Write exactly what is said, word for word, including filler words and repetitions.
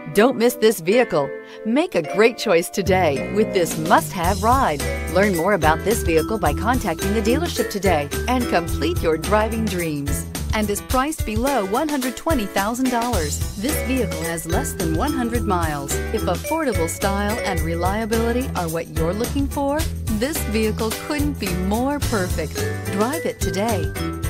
Don't miss this vehicle. Make a great choice today with this must-have ride. Learn more about this vehicle by contacting the dealership today and complete your driving dreams. And is priced below one hundred twenty thousand dollars. This vehicle has less than one hundred miles. If affordable style and reliability are what you're looking for, this vehicle couldn't be more perfect. Drive it today.